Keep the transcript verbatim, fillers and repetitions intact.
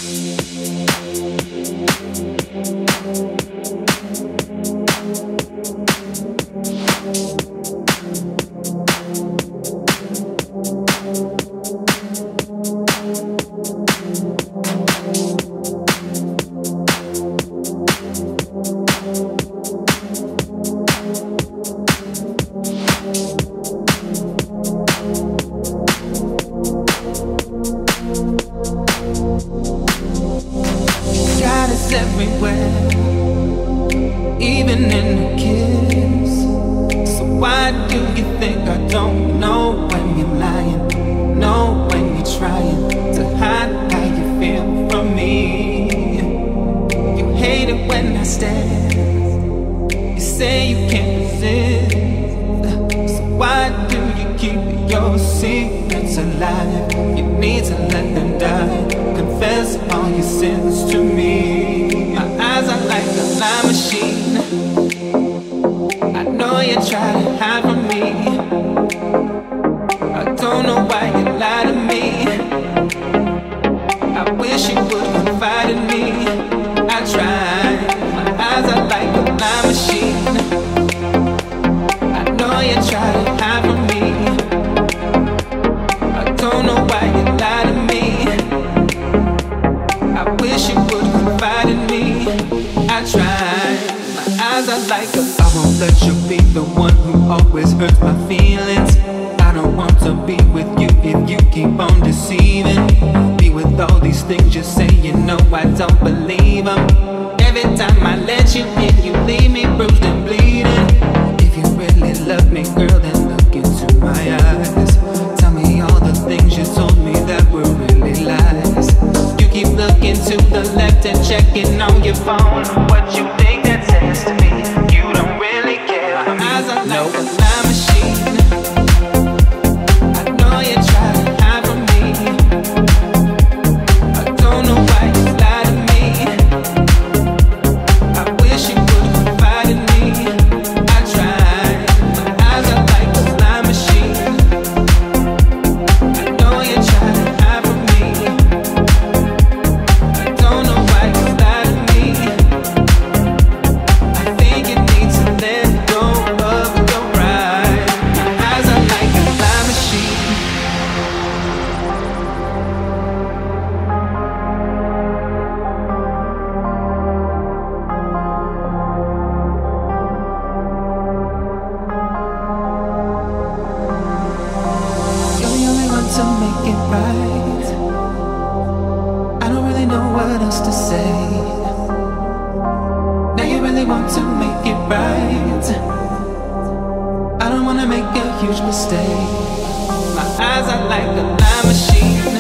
God is everywhere, even in the kiss. So why do you think I don't know when you're lying? Know when you're trying to hide how you feel from me. You hate it when I stare. You say you can't resist. So why do you keep your secrets alive? You need to let them die. Confess all your sins to me. My eyes are like a lie machine. I know you try to hide from me. I don't know why you lie to me. I wish you would confide in me. I tried. My eyes are like a lie machine. I know you try to hide from me. I don't know why you lie to me. I wish you would confide in me. I tried. My eyes are like a I won't let you be the one who always hurts my feelings. I don't want to be with you if you keep on deceiving. Be with all these things you say, you know I don't believe them. Every time I let you in, you leave me bruised and bleeding. If you really love me, girl, then look into my eyes. Tell me all the things you told me that were really lies. You keep looking to the left and checking on your phone. What you think that says to me? You don't really care. My eyes are like a lie machine. I know you try to hide from me. I don't know why you lie to me. I wish you would confide in me. I tried. My eyes are like a lie machine. I know you try to hide from me. I don't know why you lie to me. I think you need to let go of your pride. My eyes are like a lie machine. You're the only one to make it right. I don't really know what else to say. Now you really want to make it right. I don't wanna make a huge mistake. My eyes are like a lie machine.